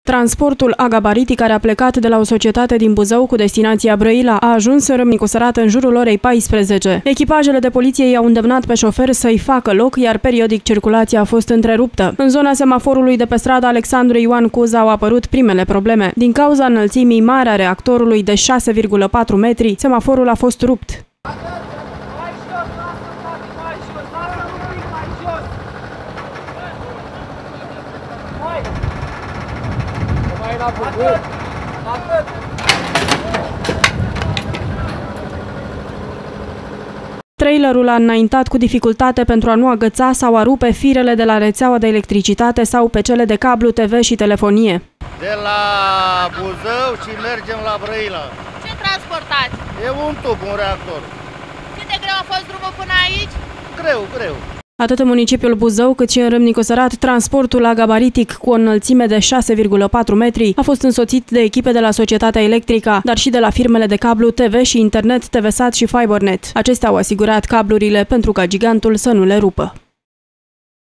Transportul agabaritic care a plecat de la o societate din Buzău cu destinația Brăila a ajuns în Râmnicu Sărat în jurul orei 14. Echipajele de poliție i-au îndemnat pe șofer să-i facă loc, iar periodic circulația a fost întreruptă. În zona semaforului de pe strada Alexandru Ioan Cuza au apărut primele probleme. Din cauza înălțimii mari a reactorului de 6,4 metri, semaforul a fost rupt. Trailerul a înaintat cu dificultate pentru a nu agăța sau a rupe firele de la rețeaua de electricitate sau pe cele de cablu TV și telefonie. De la Buzău și mergem la Brăila. Ce transportați? E un tub, un reactor. Cât de greu a fost drumul până aici? Greu. Atât în municipiul Buzău, cât și în Râmnicu Sărat, transportul agabaritic cu o înălțime de 6,4 metri a fost însoțit de echipe de la Societatea Electrica, dar și de la firmele de cablu TV și internet, TVSAT și FiberNet. Acestea au asigurat cablurile pentru ca gigantul să nu le rupă.